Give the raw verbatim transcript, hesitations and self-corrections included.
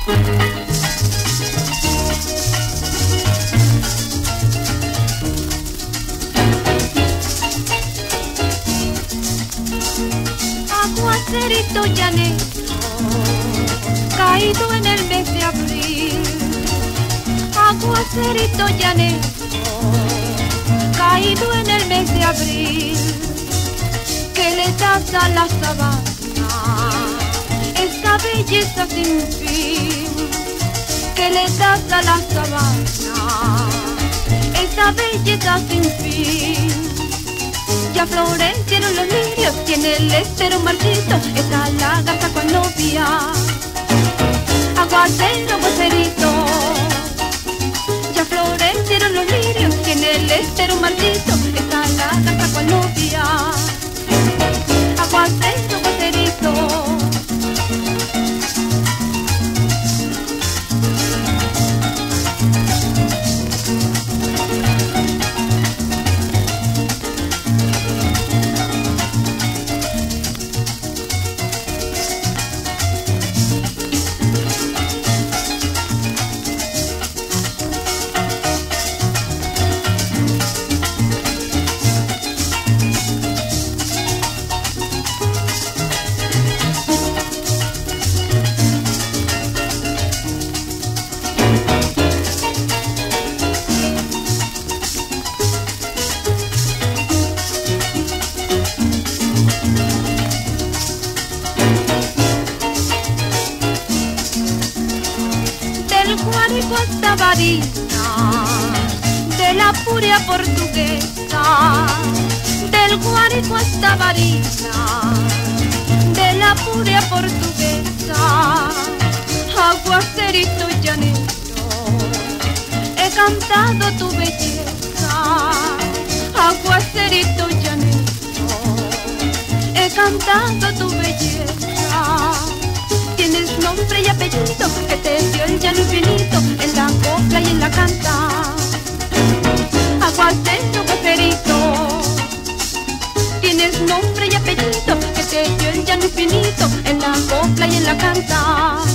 Aguacerito llanero, caído en el mes de abril. Aguacerito llanero, caído en el mes de abril. Que le das a la sabana esta belleza sin fin. Que le das a la sabana esta belleza sin fin. Ya florecieron los lirios y en el estero marchito está la garza con novia. Aguacero, aguacerito. Ya florecieron los lirios y en el estero marchito está la garza con novia. Aguacero, aguacerito. Guárico hasta Barinas, de la Puria portuguesa. Del Guárico hasta Barinas, de la Puria portuguesa. Aguacerito llanero, he cantado tu belleza. Aguacerito llanero, he cantado tu belleza. Tienes nombre y apellido que te dio el llano infinito en la copla y en la canta. Aguacero, aguacerito. Tienes nombre y apellido que te dio el llano infinito en la copla y en la canta.